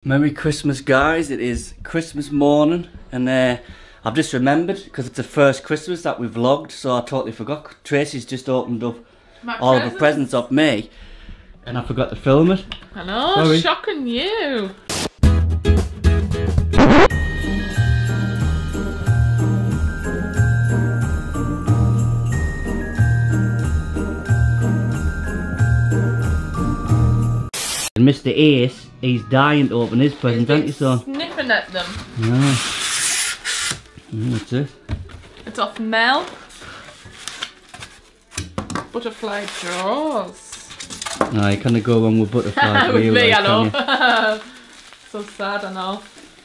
Merry Christmas, guys. It is Christmas morning and I've just remembered because it's the first Christmas that we've vlogged, so I totally forgot. Tracy's just opened up all of the presents off me and I forgot to film it. I know, sorry. shocking you. And Mr. Ace, he's dying to open his present, aren't you, son? Sniffing at them. Yeah. That's it. It's off Mel. Butterfly drawers. No, you can't go wrong with butterflies. With me, like, I know. So sad, I know.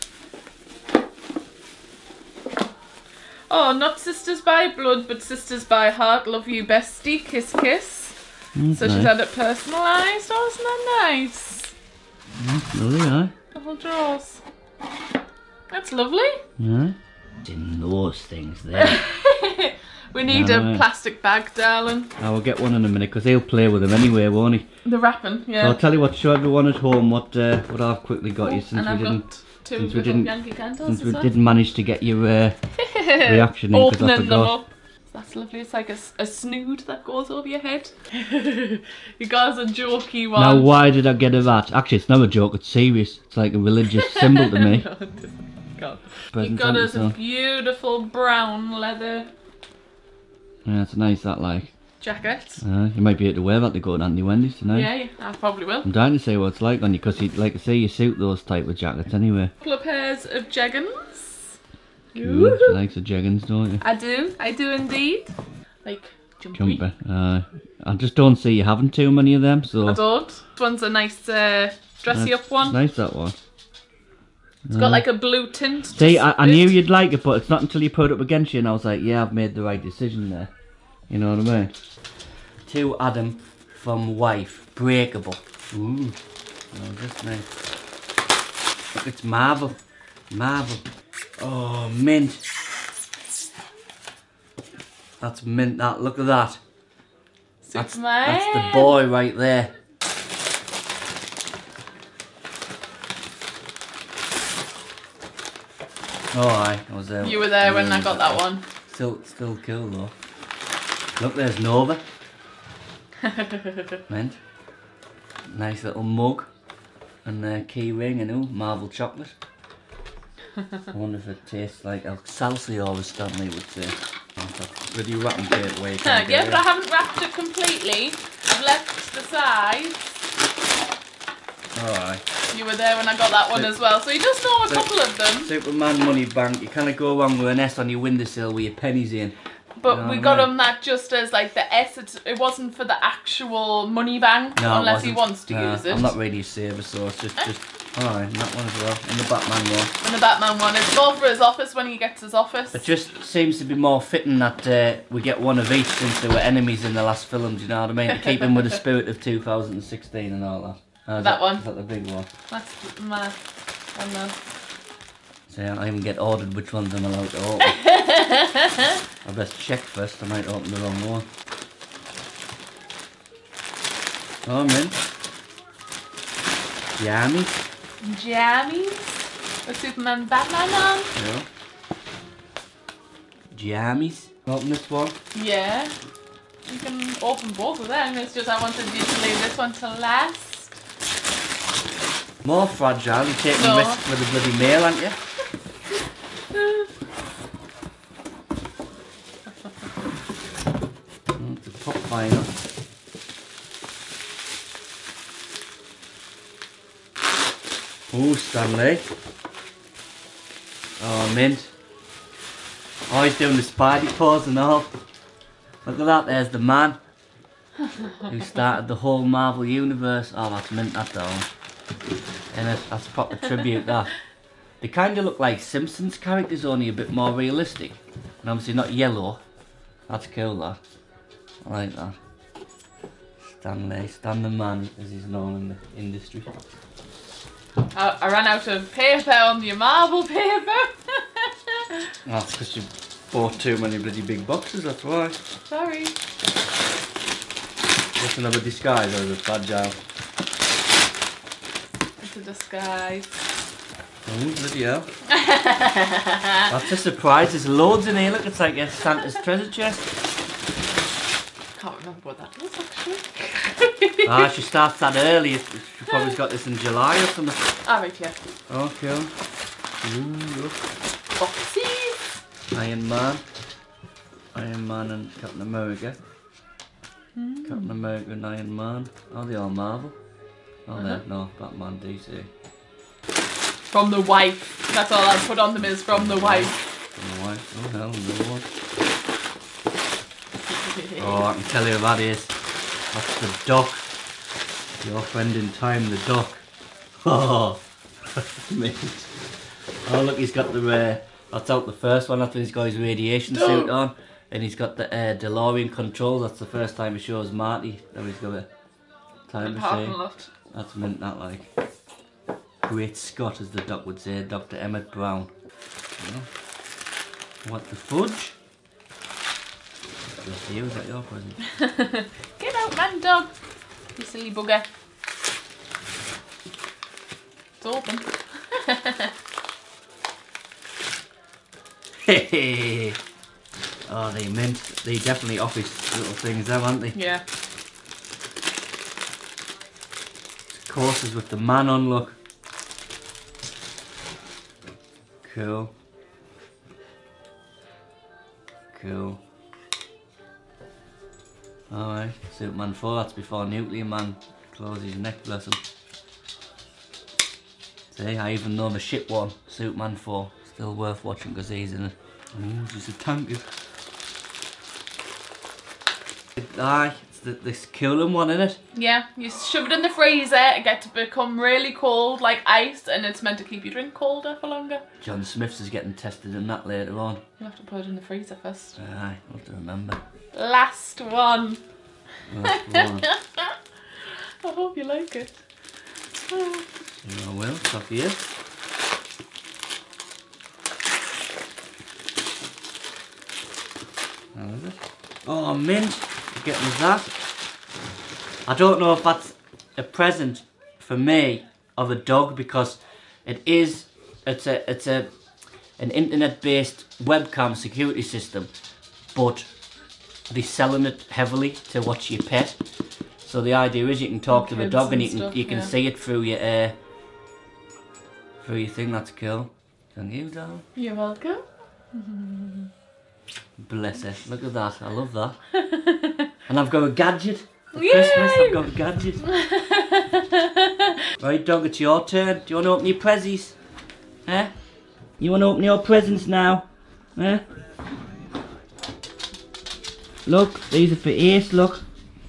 Oh, not sisters by blood, but sisters by heart. Love you, bestie. Kiss, kiss. So she's had it personalised. Oh, isn't that nice? Lovely, aye. Little drawers. That's lovely. Yeah. In those things there. We need a plastic bag, darling. I will get one in a minute because he'll play with them anyway, won't he? The wrapping, yeah. So I'll tell you what, show everyone at home what I've quickly got you since we didn't manage to get your reaction in because I forgot. That's lovely. It's like a snood that goes over your head. You got us a jokey one. Now, why did I get a that? Actually, it's not a joke. It's serious. It's like a religious symbol to me. No, you got us a beautiful brown leather. Yeah, it's nice that like. Jacket. You might be able to wear that to go to Auntie Wendy's tonight. Yeah, I probably will. I'm dying to see what it's like on you because, like I say, you suit those type of jackets anyway. Couple of pairs of jeggings. Cool. She likes the jeggings, don't you? I do indeed. Like jumpy. I just don't see you having too many of them, so. I don't. This one's a nice dressy up one. It's nice, that one. It's got like a blue tint. See, I knew you'd like it, but it's not until you put it up against you and I was like, yeah, I've made the right decision there. You know what I mean? To Adam from wife, breakable. Ooh, oh, that's nice. Look, it's marble, marble. Oh, mint. That's mint. That, look at that. That's the boy right there. Oh, I was there. You were there when I got that one. Still cool though. Look, there's Nova. Mint. Nice little mug. And a key ring and ooh, marble chocolate. I wonder if it tastes like Excelsior, as Stanley would say. With you wrapping tape away. Yeah, but I haven't wrapped it completely. I've left the sides. Alright. You were there when I got that one as well, so you just know a couple of them. Superman Money Bank. You kind of go wrong with an S on your windowsill with your pennies in. But you know we got him that just as like the S. It wasn't for the actual money bank, unless he wants to use it. I'm not really a saver, so it's just alright, that one as well. And the Batman one. And the Batman one. It's all for his office when he gets his office. It just seems to be more fitting that we get one of each since they were enemies in the last films, you know what I mean? To keep him with the spirit of 2016 and all that. That one? Is that the big one? That's my one. So I don't even get ordered which ones I'm allowed to open. I best check first, I might open the wrong one. Oh, I'm in. Jammies. Jammies? The Superman Batman one? Yeah. Jammies. Open this one. Yeah. You can open both of them, it's just I wanted you to leave this one to last. More fragile, you're taking a risk with the bloody mail, aren't you? It's a pop vinyl. Oh, Stanley. Oh, mint. Oh, he's doing the Spidey pose and all. Look at that, there's the man who started the whole Marvel universe. Oh, that's mint, that down. And that's a proper tribute, that. They kind of look like Simpsons characters, only a bit more realistic. And obviously not yellow. That's cool, that. I like that. Stanley, Stan the Man, as he's known in the industry. I ran out of paper on your Marvel paper. That's because you bought too many bloody big boxes, that's why. Sorry. What's another disguise or is it fragile? to disguise. Oh, bloody hell. That's a surprise. There's loads in here. Look, it's like a Santa's treasure chest. Can't remember what that was actually. Ah, she starts that early. She probably got this in July or something. Ah, right, yeah. Oh, cool. Ooh, look. Boxes. Iron Man. Iron Man and Captain America. Captain America and Iron Man. Oh, they all Marvel. Oh, no, Batman, DC. From the wife. That's all I put on them is from the wife. From the wife. Oh, hell, no one. Oh, I can tell you who that is. That's the Doc. Your friend in time, the Doc. Oh, mate. Oh, look, he's got the, that's out the first one after he's got his radiation suit on. And he's got the DeLorean controls. That's the first time he shows Marty that he's got a time machine. That's meant that, like. Great Scott, as the Doc would say, Dr. Emmett Brown. Yeah. What the fudge? Is that your present? Get out, man, dog. You silly bugger. It's open. Hey. Oh, they mint. They definitely office little things, though, aren't they? Yeah. Courses with the man on, look. Cool. Cool. Alright, Superman 4, that's before Nuclear Man closes his neck, bless him. See, I even know the shit one, Superman 4. Still worth watching because he's in it. Oh, just a tanker. Aye, it's this cooling one, isn't it? Yeah, you shove it in the freezer, it gets to become really cold, like ice, and it's meant to keep your drink colder for longer. John Smith's is getting tested in that later on. You have to put it in the freezer first. Aye, I'll have to remember. Last one. Last one. I hope you like it. I will, top here. How is it? Oh, mint. You're getting that. I don't know if that's a present for me of a dog because it's an internet-based webcam security system, but they're selling it heavily to watch your pet. So the idea is you can talk to the dog and you can see it through your thing. That's cool. Thank you, darling. You're welcome. Bless her. Look at that. I love that. And I've got a gadget. For Yay! Christmas, I've got a gadget. Right, dog, it's your turn. Do you want to open your prezzies? Eh? You want to open your presents now? Eh? Look, these are for Ace, look.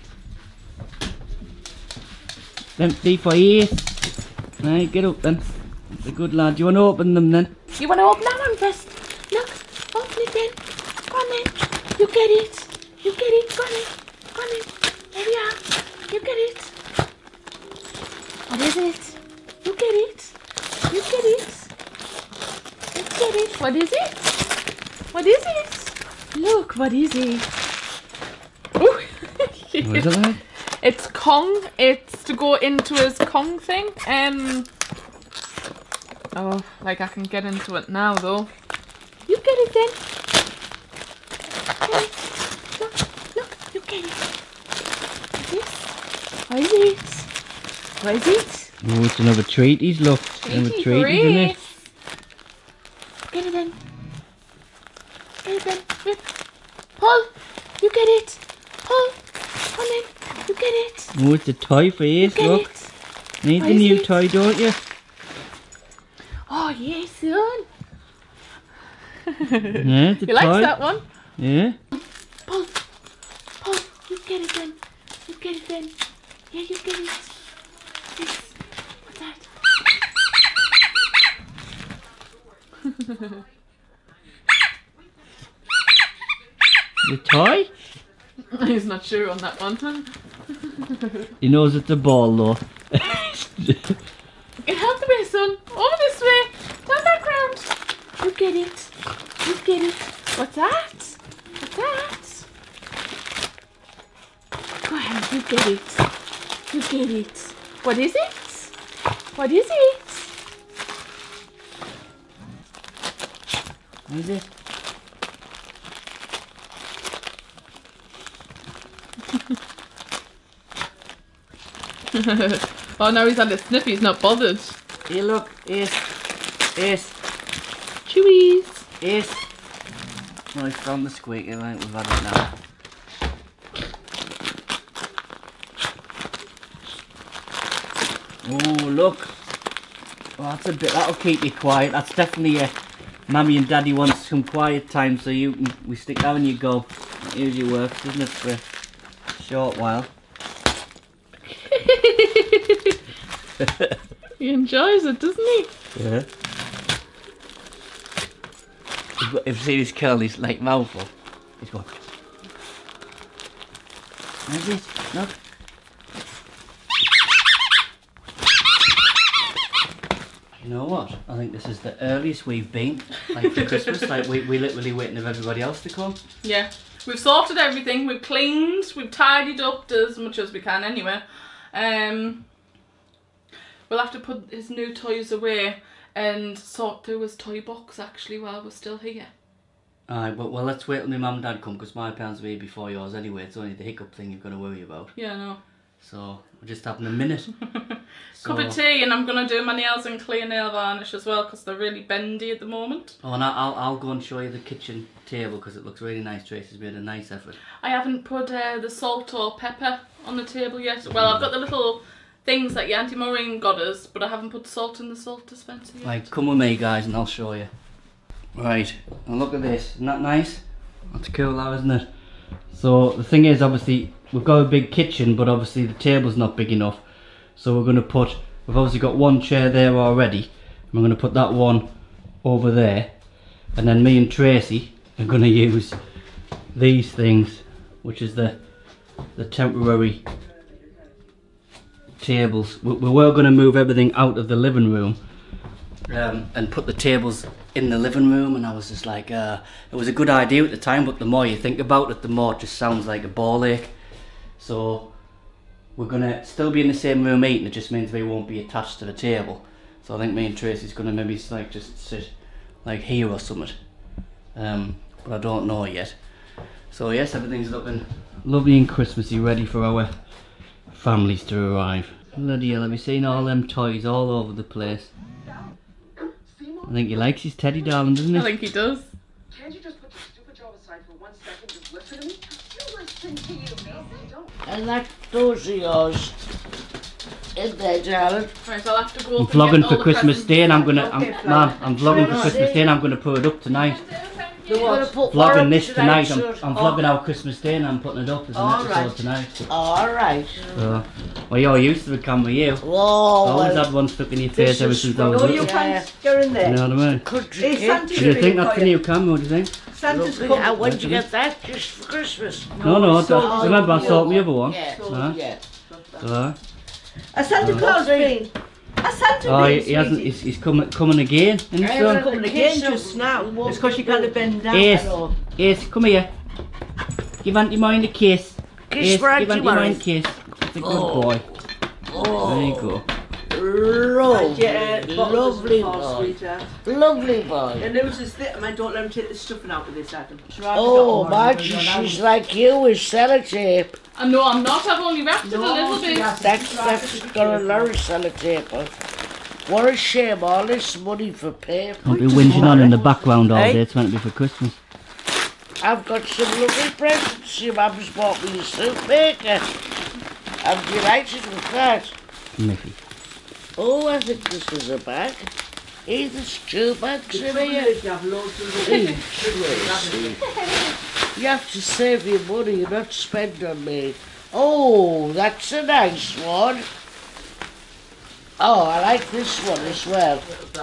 Empty for Ace. Right, get up then. That's a good lad. Do you want to open them then? You want to open that one first? Look, open it then. Go on then. You get it. You get it. Go on then. Go on then. There we are. You get it. What is it? You get it. You get it. You get it. What is it? What is it? Look, what is it? Ooh. What is it like? It's Kong. It's to go into his Kong thing. Oh, like I can get into it now though. You get it then. Get it. Look, you get it. What is it? What is it? Oh, it's another treaties, look. Another treaties in it. Get it then. Get it then. Rip. Pull. You get it. Pull. Come in. You get it. Oh, it's a toy for Ace, look. Need the new toy, don't you? Oh, yes, son. Yeah, it's a He toy. likes that one. Yeah. Pull. Pull. You get it then. You get it then. Yeah, you get it. Yes. What's that? The toy? He's not sure on that one. He knows it's a ball though. Get out the way, son. Over this way. Turn back round. You get it. You get it. What's that? What's that? Go ahead. You get it. You get it. What is it? What is it? What is it? Oh, now he's had a sniff, he's not bothered. Here, look, Ace. Ace. Chewies. Ace. No, it's from the squeaky line. We've had it now. Oh, look. Oh, that's a bit. That'll keep you quiet. That's definitely a. Mummy and Daddy want some quiet time, so we stick that when you go. It usually works, doesn't it, for a short while. He enjoys it, doesn't he? Yeah. If you see this curl, he's like mouthful. He's going. Where's it? Look. You know what? I think this is the earliest we've been, like for Christmas. Like we literally waiting for everybody else to come. Yeah. We've sorted everything, we've cleaned, we've tidied up as much as we can anyway. We'll have to put his new toys away and sort through his toy box actually while we're still here. Alright, well let's wait till my mum and dad come, because my parents will be here before yours anyway. It's only the hiccup thing you've got to worry about. Yeah, I know. So we're just having a minute. Cup of tea, and I'm going to do my nails and clear nail varnish as well because they're really bendy at the moment. Oh, and I'll go and show you the kitchen table because it looks really nice. Tracy's made a nice effort. I haven't put the salt or pepper on the table yet. Well, I've got the little things that your Auntie Maureen got us, but I haven't put salt in the salt dispenser yet. Right, come with me guys and I'll show you. Right, and look at this. Isn't that nice? That's cool now, isn't it? So the thing is, obviously, we've got a big kitchen, but obviously the table's not big enough. So we're going to put, we've obviously got one chair there already. And we're going to put that one over there. And then me and Tracy are going to use these things, which is the temporary tables. We were going to move everything out of the living room and put the tables in the living room, and I was just like, it was a good idea at the time, but the more you think about it, the more it just sounds like a ball ache. So we're gonna still be in the same room eating, it just means they won't be attached to the table. So I think me and Tracy's gonna maybe like just sit like here or something, but I don't know yet. So yes, everything's looking lovely and Christmassy, ready for our families to arrive. Bloody hell, have you seen all them toys all over the place? I think he likes his teddy, darling, doesn't he? I think he does. Can't you just put your stupid job aside for 1 second? Just listen to me. You listen to you, Mason. Don't. And that those are yours. In there, darling. Right, I'll have to go I'm up and get vlogging all for the Christmas presents. Day, and I'm vlogging for Christmas Day, and I'm gonna put it up tonight. You want to put Vlogging this tonight. sir? I'm vlogging our Christmas Day, and I'm putting it up as an All episode right. tonight. All right. So, well, you're used to the camera, you. Whoa, I always well, had one stuck in your face this ever is since I was No, little. you Yeah. can't go in You there. know what I mean? country It's kid. Santa's Do you think really that's the quiet. new camera? What do you think? Santa's Lovely. coming. When'd you get that? Just for Christmas? No, it's so remember I new. sold the other one. Yeah. Huh? Yeah. So, A Santa Claus been. A Santa oh, been, he hasn't. sweetie. He's coming again, isn't he, Hey, son? well, Coming the again kids are- just now. we won't It's because you be got to doing- bend down. Ace, Hello. Ace, come here. Give Auntie Maureen a kiss. Kiss Ace, for give Auntie Auntie Maureen a Maureen. kiss. That's a good Oh. boy. Oh, There you go. lovely, Yeah, lovely boy. boy. Sweetheart. Lovely boy. And who's this thing? Man, don't let him take the stuffing out of this, Adam. Oh, Margie, she's like you with sellotape. No, I'm not. I've only wrapped it a No, little she bit. hasn't. That's got a lot of sellotape. What a shame, all this money for paper. I'll be whinging on in the background all Hey? day. It's meant to be for Christmas. I've got some lovely presents. Your mum's bought me a soup maker. I'm delighted with that. Miffy. Oh, I think this is a bag. Hey, there's 2 bags in Trouble here. is you have loads of Tracy. You have to save your money and not spend on me. Oh, that's a nice one. Oh, I like this one as well.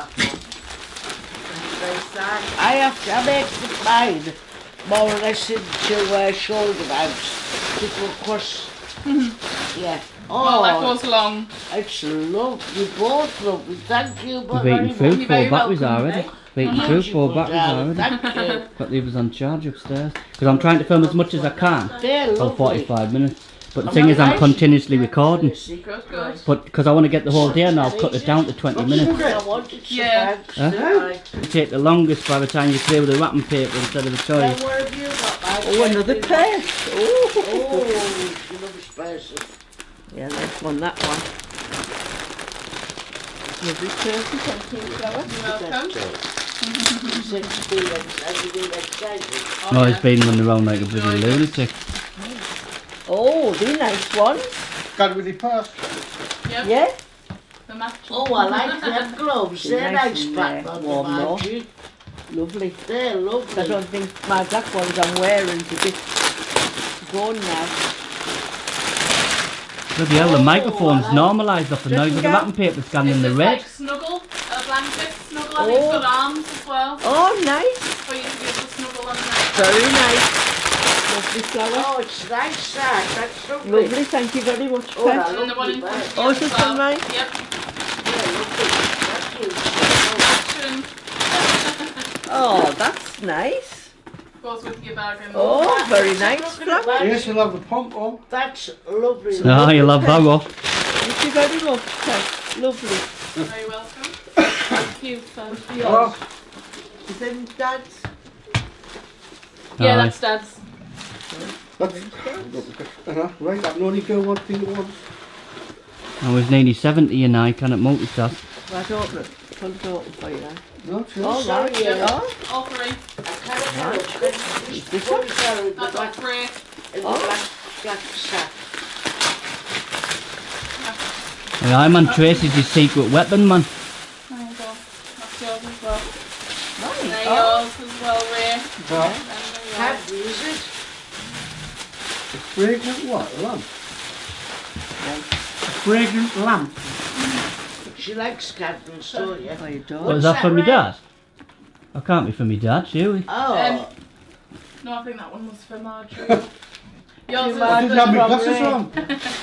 I make the mine more or less into shoulder bags to go across. Yeah. Well, that Oh, goes along. it's lovely. You both lovely. Thank you We've very eaten much. food, You're 4 very batteries welcome, already. eh? We've eaten food, 4 Beautiful, batteries darling. already. Thank you. Got the others on charge upstairs. Because I'm trying to film as much as I can. They're For lovely. 45 minutes. But the thing is, I'm continuously recording. Good, good. But because I want to get the whole day and I'll cut it down to 20 minutes. I wanted some Yeah. bags. Huh? Right. It'll take the longest by the time you clear with the wrapping paper instead of the Now, toys. where have you got bags? Oh, another pair. Oh, Oh, you love expensive. yeah, nice one, that one. Lovely person, thank you, Flower. You're welcome. You seem to be excited. Oh, he's been running around like a bloody lunatic. Oh, these nice ones. Got it with your purse. Yep. Yeah? The match. Oh, I like them gloves. They're Nice nice and, pattern on the warm, though. margin. Lovely. They're I lovely. don't think my black ones I'm wearing is a bit gone now. Bloody hell, the Oh, microphone's I like- normalised off the noise of the wrapping paper scanning This the is red. like snuggle, a blanket snuggle, and it's got arms as well. Oh, nice. For you to be able to snuggle on that. Very nice. Lovely Flower. Oh, it's nice that. That's lovely. Lovely, thank you very much, Oh, I Pet. And the one in love front that. of you Oh, as is this well. one mine? Yep. Yeah, lovely. Thank you. Action. Oh, that's nice. Goes with your bag and Oh, very That's nice, lovely Flower. bag. Yes, you'll have the pump on. That's lovely. Ah, you love that one. Thank you very much, Pet. Lovely. Very welcome. Thank you, son. Oh, Is in Dad's? Yeah, Aye. that's Dad's. that's... Right, I can only go one thing at once. I was nearly 70 and I cannot multitask. Right, open it. Pull it open for you now. No, sure. Oh, Sorry, right. yeah. Oh, All three. I can't help it. It's this one one? colour in the That's all black, three. in the black sack. And I'm on Tracy's his secret weapon, man. There you go. That's yours as well. And nice. they're yours as well, Ray. Well, And they're yours. Can't use it. fragrant what? Lamp? A fragrant lamp. She likes candles, don't you? Oh, you don't? What was What's that for that, me Ray? dad? I can't be for me dad, surely. Oh, No, I think that one was for Marjorie. Yours is I didn't have my From glasses Ray. on.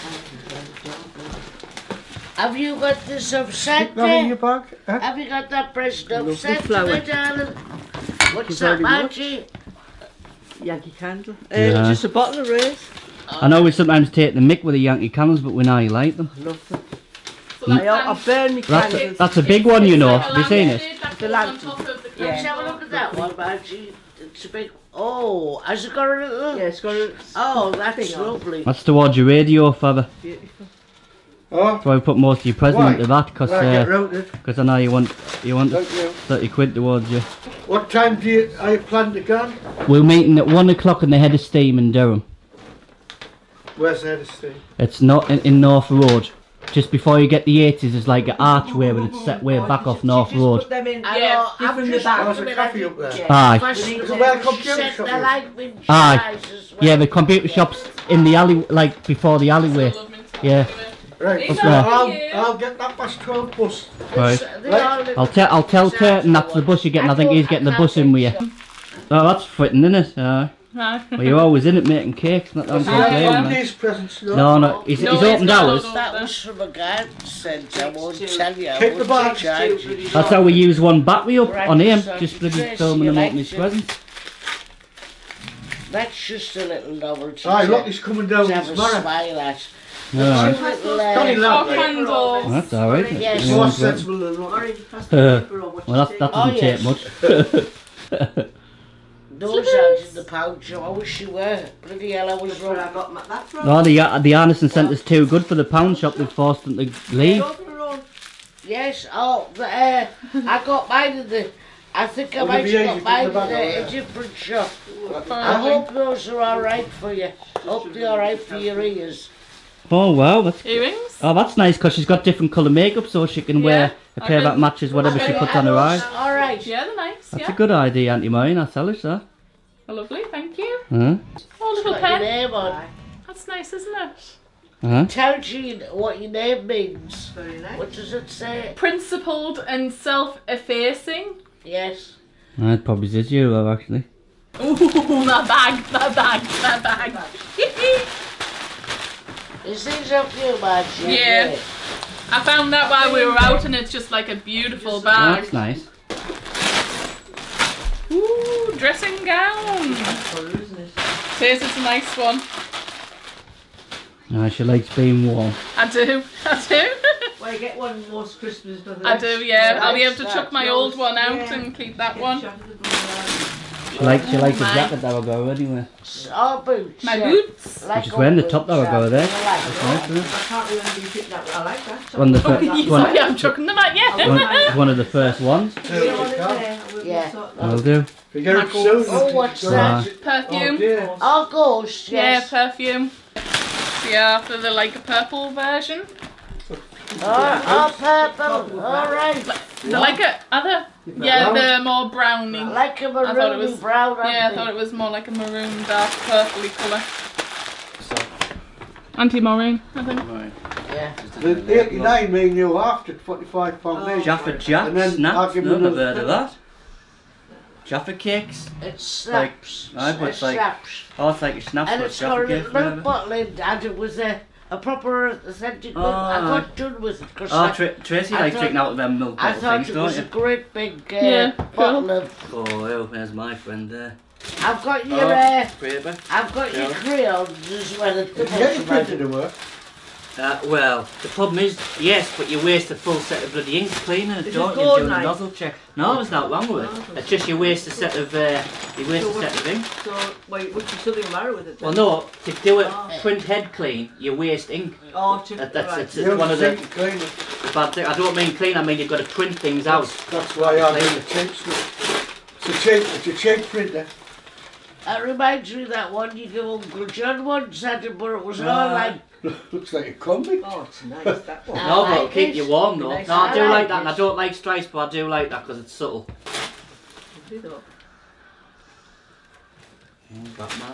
have you got this upset Stick that in your there? bag. Huh? Have you got that present Lovely upset flower. today, darling? What's you that, very much. Margie? Yankee candle. Yeah. Just a bottle of Ray's. I know we sometimes take the mick with the Yankee candles, but we know you like them. Love them. So I burn me That's candles. that's a big one, you know. Have you seen it? The lantern. Let's Yeah. have a look at that one, Margie. It's a big... Oh, has it got a little... Yeah, it's got a Oh, that's thing on. lovely. That's towards your radio, father. beautiful. Oh, So I put most of your present Why? into that, because right, get round it. I know you want Don't you? 30 quid towards you. What time are you planning to go? We're meeting at 1 o'clock in the Head of Steam in Durham. Where's the head of steam? It's not in North Road. Just before you get the 80s, there's like an archway, but it's set way back off North Road. Put them in. I Yeah, know, give I'm them the just bag. There's a cafe up there. Aye. There's a welcome computer shop They here. like when she Aye. buys as well. Yeah, the computer shop's in the alley, like before the alleyway. Yeah. Right, Thank so you. I'll get that past 12 bus. Right. They all live I'll tell Curtin that's the bus you're getting. I think he's getting the bus in with you. Oh, that's fitting, isn't it? Well, you're always in it making cakes, not that I'm See, I complaining, found man. these presents, no? No, he's opened ours. That was from a garden centre, I won't tell you. I Take the won't bag. charge you. That's how we use one battery up Right, on him, so just bloody Tracy, filming you him like opening his it? presents. That's just a little novelty. Aye, to- look, he's coming down to with have his a mirror. smile at. Alright. Two little, Johnny Oh, Love. candles. That's alright. Yes. More sensible than what? Well, that Oh, doesn't yes. take much. Those out in the pouch, I wish you were. Bloody hell, I was wrong. No, the Arneson Centre's too good for the pound shop. They've forced them to leave. Yes, oh, I got mine in the... I think I Oh, might the have VAs, got mine you in put the bag a on, different shop. I hope those are alright for you. Hope they're alright for your ears. Oh wow, Earrings? that's nice because she's got different colour makeup, so she can wear a pair that matches whatever she puts on her eyes. Alright. Yeah, they're nice. That's Yeah. a good idea, Auntie Maureen. I'll tell her that. Oh, lovely, thank you. Huh? Oh, little Got your pen. name on. That's nice, isn't it? Huh? Tell Jean what your name means. Very nice. What does it say? Principled and self-effacing. Yes. It probably is you, though, actually. Ooh, that bag. Is these up you, Margie? Yeah. I found that while we were out, and it's just like a beautiful Oh, bag. that's nice. Ooh, dressing gown. Says it's a nice one. No, she likes being warm. I do. I do. Well, you get one most Christmas, doesn't it? I do, yeah. I'll be able to Nice, chuck my that. old one out Yeah. and keep that one. She likes the my. jacket that will go anyway. Our boots. My yeah. boots. Like She's wearing the our top that will boots, go there. I like That's nice, isn't I it? can't remember you picked that one. I like that. One of the Oh, first, sorry, I'm chucking them out, yeah. one of the first ones. Yeah. I'll do. If you get it Michael. soon, Oh, you what's go that? and- Perfume. Oh dear. Our ghost, yes. Yeah, perfume. Yeah, after the like a purple version. Oh, purple. Alright. The like a other. Yeah, the more browny. Like a I thought it maroon was brown. Yeah, I thought it was more like a maroon, dark, purpley colour. Anti-marine, I think. Right. Yeah. The 89 me and you after £45 each. Jaffa And Jacks, then I'll snaps, give no, them never the- heard of that. Jaffa cakes. It snaps. Aye, but It it's like- snaps. Oh, it's like a snaps, And but it's got Jaffa a cakes. little whatever. bottle in, and it was a proper authentic milk. I Oh. got done with it because Oh, Tracy I likes thought- drinking out of them milk I bottle thought things, it don't was a you? great big Yeah, bottle of. Oh, well, there's my friend there. I've got your Paper. I've got your Yeah. crayons as well at the Did you get your bottom. printer to work? Well, the problem is, yes, but you waste a full set of bloody ink cleaning it, Is don't it you, gold doing the knife? nozzle check. No, there's not wrong with it. It's just you waste a set of, ink. So, wait, what's something the matter with it then? Well, no, to do it Oh. print head clean, you waste ink. Oh, That's right. it's one of the Clean it. bad things. I don't mean clean, I mean you've got to print things out. That's why I have a cheap stuff. It's a cheap printer. That reminds me of that one you give Uncle John once had it, but it was all Ah. like. Looks like a comic. Oh, it's nice, that one. I No, but like keep it. you warm though. Nice. No, I do I like like that, and I it. don't like stripes, but I do like that because it's subtle. Batman.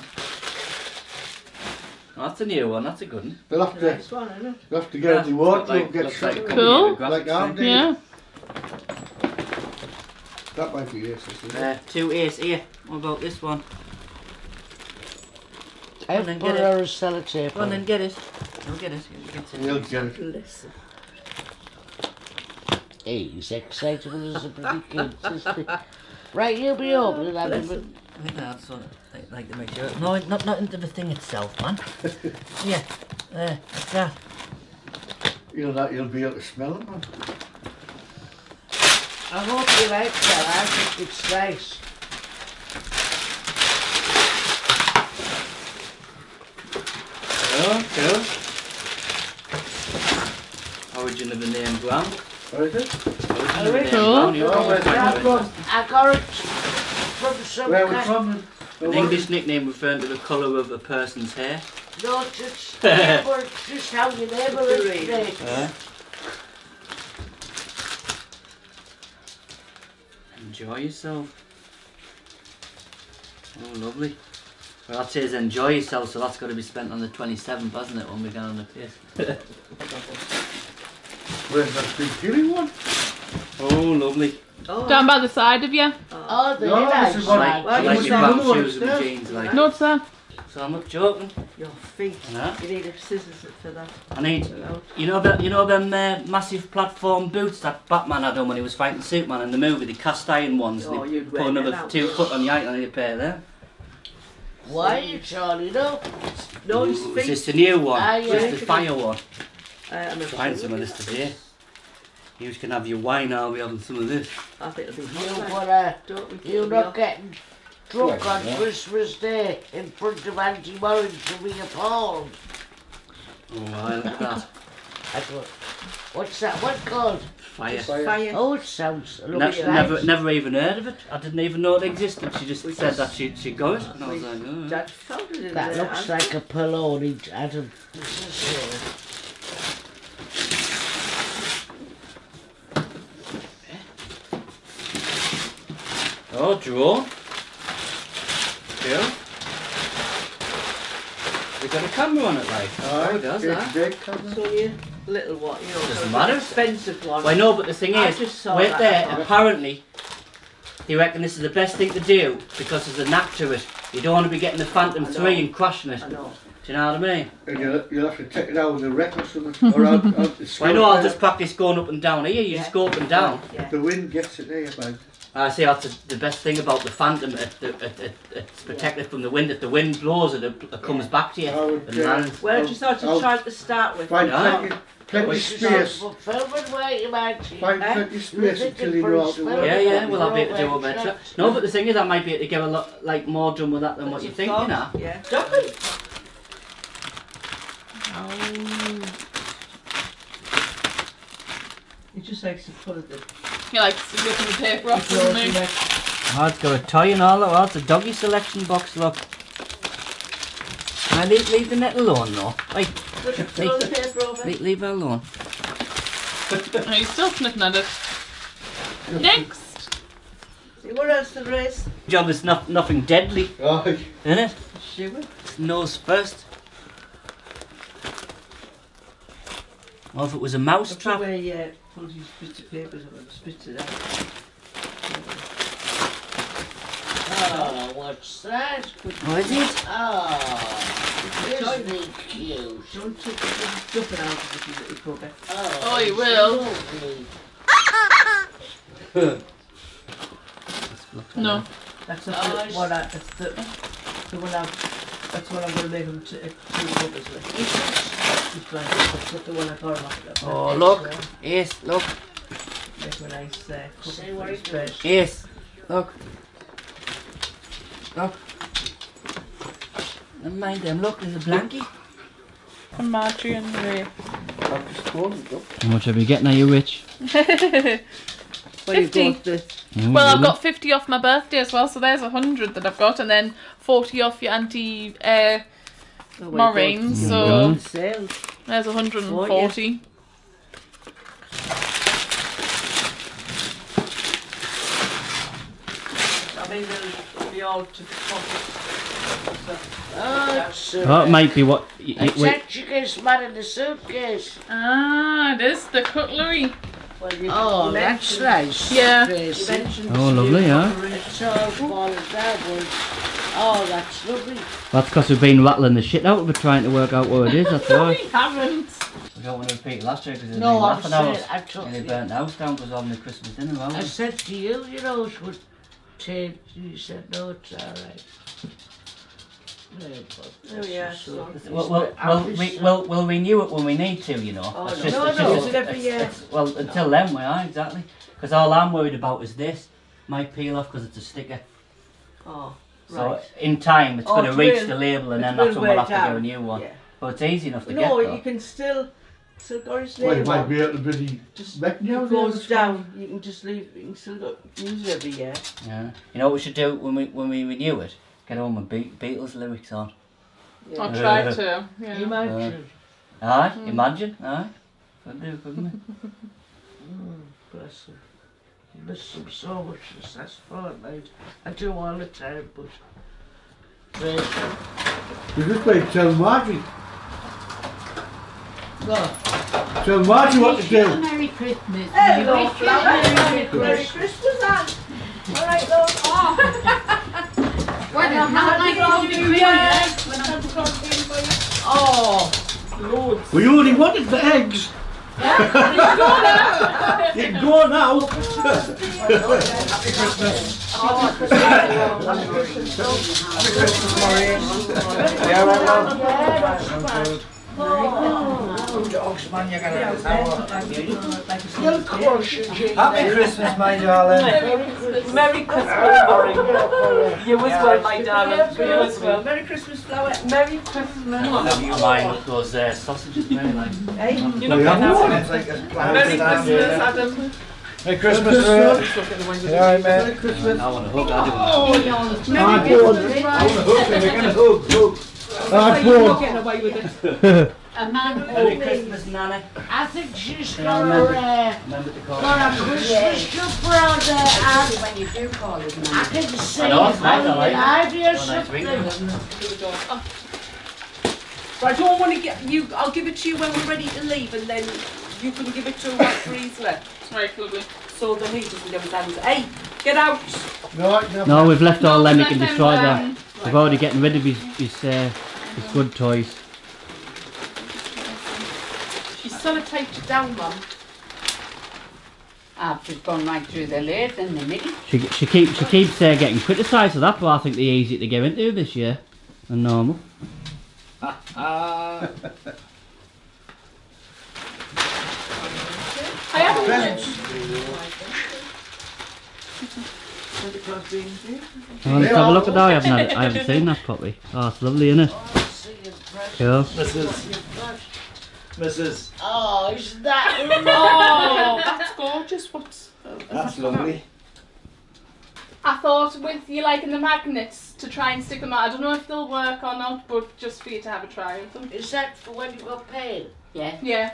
Oh, that's a new one, that's a good one. They'll have to, Nice one, isn't it? they'll have to get the wardrobe, get looks shot. like a Cool. computer Like graphics I'm thing. Yeah. That might be it. Isn't it? Two ears here. What about this one? I've then put get her a sellotape Go on on. then, get it. I'll get it. You'll get it. Listen. He's excitable as a bloody kid, isn't he? Right, you'll be opening that. I think that's what like to make sure. No, not into the thing itself, man. Yeah, like that. You'll be able to smell it, man. I hope you like that. I think it's nice. Cool. Origin of the name Brown. What is it? Origin of the name Cool. Brown. You're Oh, where's quite that right. from? I got it from some Where are we kind. from? An English nickname referring to the colour of a person's hair. No, just, yeah, but it's just how you label it. Right? Enjoy yourself. Oh, lovely. Well, that says enjoy yourself, so that's got to be spent on the 27th, hasn't it, when we go on the piss? Where's that big gilly one? Oh, lovely. Oh, Down by the side of you. Oh, they're No, nice. this is what Like, Well, like you your found black one shoes and the upstairs. jeans, like. No, it's there. So I'm not joking. your feet. Yeah. You need a scissors for that. I need, Out. you know them massive platform boots that Batman had on when he was fighting Superman in the movie, the cast iron ones. Oh, They you'd put wear another them out. 2 foot on your height, I need a pair there. Why, Charlie? No. No, his Is feet. this the new one? Ah, Is yeah. this the fire one? I'm Find some of this today. You can have your wine, I'll be having some of this. I think it'll be You hot. wanna, Don't we? you're not getting drunk Well, on yeah. Christmas Day in front of Auntie Warren to be appalled. Oh, I like that. I thought, what's that one called? Fire. Fire. Oh, it sounds Ne- looks never even heard of it. I didn't even know it existed. She just said that she got it. And I was like, oh. Dad found it in That there. looks like a Poloni, Adam. Oh, draw. Cool. We got a camera on it, like. Oh, it does it's that. big camera. So you little one, you know. Doesn't so it's matter. an expensive one. Well, I know, but the thing I is, just saw wait that, there, I thought. apparently, they reckon this is the best thing to do because there's a knack to it. You don't want to be getting the Phantom I know. 3 and crashing it. I know. Do you know what I mean? And you'll have to take it out with a wreck or something. Or out the Well, I know I'll just practice going up and down here. You just go up and down. Yeah. The wind gets it there, man. I say that's the best thing about the Phantom. It's protected from the wind. If the wind blows it comes back to you. I would, And lands. Where do you sort of try to start with? Find Yeah. plenty space. Fulfillment where you might Find plenty space until you know how to work. Yeah, we'll have it to do a better. No, but the thing is, I might be able to get a lot like more done with that than what you think, you know. Yeah. Dublin. He just likes to put it. He likes ripping the paper off, doesn't he? Oh, it's got a toy and all that. Oh, it's a doggy selection box, look. I leave the net alone, though. Right, Throw the paper over. leave her alone. Oh, he's still sniffing at it. Next! See what else there is? Job is nothing deadly, Right. isn't it? Shiver. It's nose first. Well, if it was a mouse That's trap. the way you pull these bits of papers up and spits it out. Oh, what's that? What is it? Oh, isn't he cute? Don't take the stuff out of it, little cooker. Oh, you will. Lovely. No. That's Oh, not what I, that's the one that's what I'm going to make them two covers with. Just like that's the one I got off. Oh, look. Yes, look. Make a nice cover See for what his it bed. is. Yes, look. Look. Never mind them. Look, there's a blankie. From Marjorie and Ray. I've just gone. How much are you getting? Are you rich? What you 50. got this? Well, I've got 50 off my birthday as well, so there's 100 that I've got, and then 40 off your Auntie Maureen, so Sales. there's 140. I mean, they'll be all to Oh, it might be what. Attention, case man in the suitcase. Ah, it is the cutlery. Well, you, Oh, you that's mentioned- nice. Yeah. You Tracy. mentioned Oh, lovely, yeah. It's all falling downwards. Oh, that's lovely. That's because we've been rattling the shit out of it trying to work out what it is, that's why. We haven't. We don't want to repeat last year because No, I'm laughing at saying, us. I told And they you. burnt the house down because of the Christmas dinner, I wasn't said to you, you know, it would take. You said, no, it's all right. Oh, yeah, so- it? We'll renew it when we need to, you know. Oh, It's no. just- No, it's no, just- is it every year? Well, until then we are, exactly. Because all I'm worried about is this. Might peel off because it's a sticker. Oh, So right. in time it's Oh, going to it reach will. the label and It then will that's when we'll wear have to get a down. new one. Yeah. But it's easy enough to No, get though. you can still got his Well, you name might on. be able to really Just make new it goes down. You can just leave. You can still use it every year. Yeah. You know what we should do when we renew it? Get on with Beatles lyrics on. I'll try to. Yeah. Imagine. Aye, imagine, aye. Could do, couldn't we? Bless him. You miss him so much this last fortnight. I do all the time, but. Tracy. You just wait, tell Margie. Go. Tell Margie what to do. Merry Christmas. Hello, Flower. Merry Christmas, Anne. All right, love. Well, not like all the Oh, loads. We only wanted the eggs. You can go now. Still crushing. Happy Christmas, my darling. Merry Christmas, Maureen. You as well, my darling. You as well. Merry Christmas, Flower. Merry Christmas. Have you mind those sausages very like? Hey, Oh, you're not getting out. It's like a Merry Christmas, Adam. Merry Christmas, yeah, Merry mate. Christmas. I want to hug, I do. Ah, go on. I want to hook him. We're going to hug. Ah, go You're on. getting away with it. A man Merry told me, Christmas, Nana. I think she's Yeah, got remember. a Remember to call Christmas tree around there, and When you do call it, I can see I know, it's nice, I like it. idea Oh, nice ring, something. But I don't want to get you. I'll give it to you when we're ready to leave, and then you can give it to White Riesler. Right, lovely. So that he doesn't give his hands. Hey, get out! No, we've left all them, he Let can him, destroy that. We've already getting rid of his good toys. She's sellotaped it down, Mum. I've just gone right through the lathe and the middle. She keeps getting criticised for that, but I think they're easier to get into this year than normal. I haven't. Well, let's have a look at that. I haven't seen that properly. Oh, it's lovely, isn't it? Cool. Mrs. Oh, isn't that Oh, that's gorgeous. What's... That's lovely. I thought with you liking the magnets to try and stick them out. I don't know if they'll work or not, but just for you to have a try with them. Is that for when you got paid? Yeah. Yeah.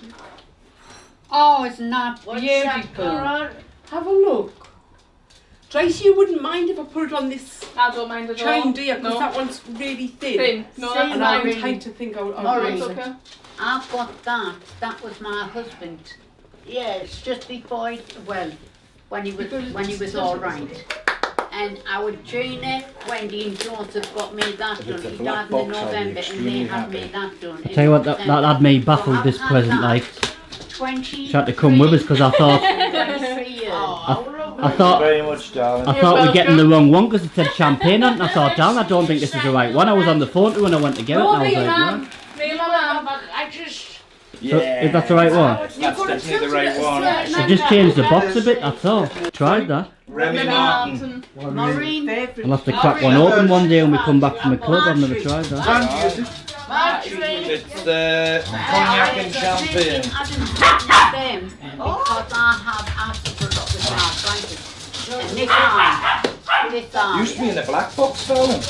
Oh, isn't that What's that, beautiful? Coral? Have a look. Tracy, you wouldn't mind if I put it on this I don't mind at all. chain, do you? Because No. that one's really thin. Thin. No, that's And I fine. would hate to think I would Alright. use That's it. okay. I've got that. That was my husband. Yes. Just before, when he was all right. And our Gina, Wendy and Joseph got me that done. it's a He black died in box, I'll be November and they extremely had happy. me that done. Tell you what, that had me baffled, this present, like. She had to come with us because I thought 23 years. Oh, I thought Very much, darling. I thought we were getting the wrong one because it said champagne on it. And I thought, damn, I don't think this is the right one. I was on the phone to her when I went to get it, and I was like, what? Me and my mum. I just... So, is that the right one? That's definitely the right one. I just changed the box a bit, that's all. Tried that. Remy Martin. Maureen. I'll have to crack one open one day when we come back from the club. I've never tried that. It's cognac and champagne. I didn't take them because I have asked for a lot of arthritis. And this arm. Used to be in the black box, darling.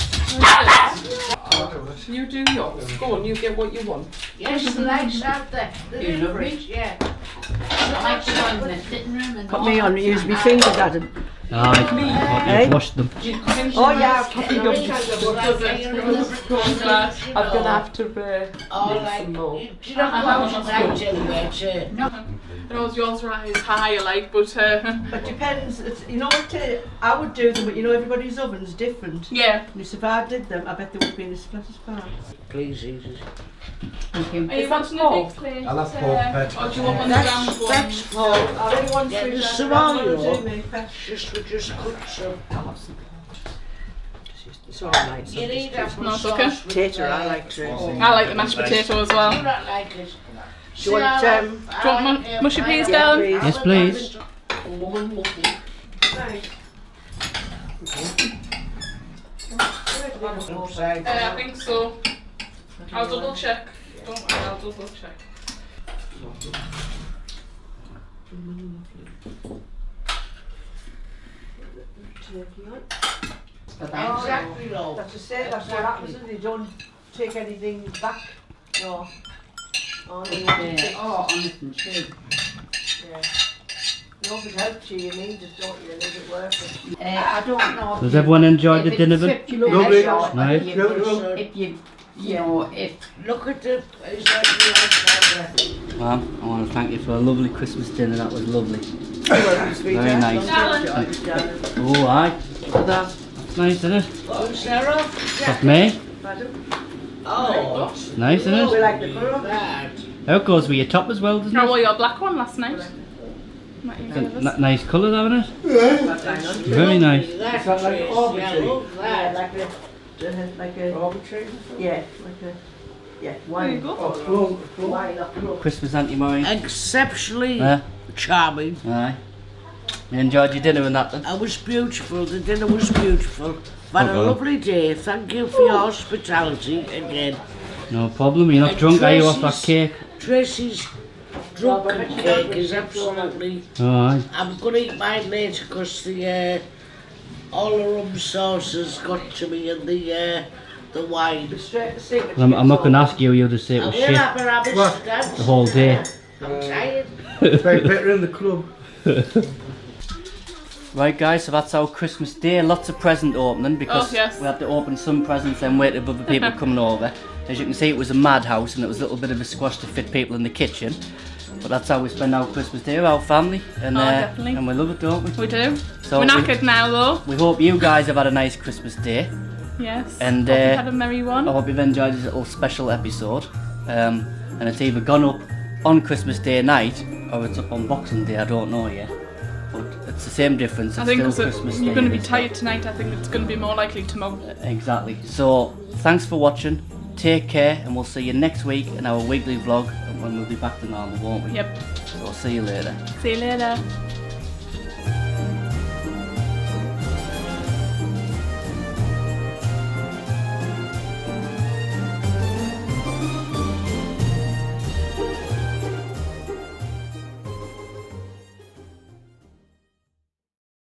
You do yours. Go on, you get what you want. Yes, the lights out there. You love me? Yeah. I like to go in the sitting room and Put me on, use my fingers at it. Aye, you've washed them. Oh yeah, I've copied up. I'm gonna have to All make right. some more. Do you know how right anyway, too? I know yours rise higher, like, but It depends. It's, you know what? I would do them, but you know everybody's oven's different. yeah. And if I did them, I bet they would be in a split as far. Please, easy. Thank you. Are you wanting a big plate? I'll have pork pet. Or do you want one of the round ones? That's Paul. I really want Yeah, to there's do some that. oil. What do me, Pat? We just cook some. It's all right. You need apple No, it's sauce okay. with, Potato, I like to. I like the mashed potato as I well. don't like it. Do you want, Do you want mushy peas, darling? Yes, please. I think so. I'll double check. Don't worry, I'll double check. Exactly, love. That's to say, that's what happens if you don't take anything back. No. Oh, no, Oh, honest and true. yeah. No, if it helps you, you need it, don't you? You need it working. I don't know. Does everyone enjoy the dinner then? Lovely. Nice. If you know, if Look at the exactly like that. Well, I want to thank you for a lovely Christmas dinner. That was lovely. Welcome, sweetheart. Very nice. Darling. Oh, aye. Look at that. That's nice, isn't it? Oh, Sarah? That's me. Oh, Nice, isn't We it? like the colour. that. How it goes with your top as well, doesn't Oh, it? well, your black one last night. Not even Nice colour, though, isn't it? Very nice. That's that like it. arbitrary? Yeah, look Yeah, that. like a arbitrary. Yeah, like a wine. There you go. Oh, plum. Wine or plum. Christmas, Auntie Maureen. Exceptionally Yeah. charming. Aye. You enjoyed your dinner and that then? It was beautiful. The dinner was beautiful. Had a Okay. lovely day. Thank you for your hospitality again. No problem. You're not drunk, are you, off that cake? Tracy's drunken cake is absolutely. Oh, aye. I'm gonna eat mine later because the all the rum sauce has got to me and the wine. Straight to sink. I'm not going to ask you, you'll just say it I was will shit have a rabbit dance. the whole day. I'm tired. Very better in the club. Right guys, so that's our Christmas day. Lots of present opening because Oh, yes. we had to open some presents and wait for other people coming over. As you can see, it was a madhouse and it was a little bit of a squash to fit people in the kitchen. But that's how we spend our Christmas day with our family, and definitely. and we love it, don't we? We do. So We're we- knackered now, though. We hope you guys have had a nice Christmas day. Yes. And Hope you had a merry I one. hope you've enjoyed this little special episode. And it's either gone up on Christmas Day night or it's up on Boxing Day, I don't know yet. But it's the same difference. It's I think still 'cause Christmas you're going to be Day. tired tonight. I think it's going to be more likely tomorrow. Exactly. So thanks for watching. Take care, and we'll see you next week in our weekly vlog, and when we'll be back to normal, won't we? Yep. So see you later. See you later.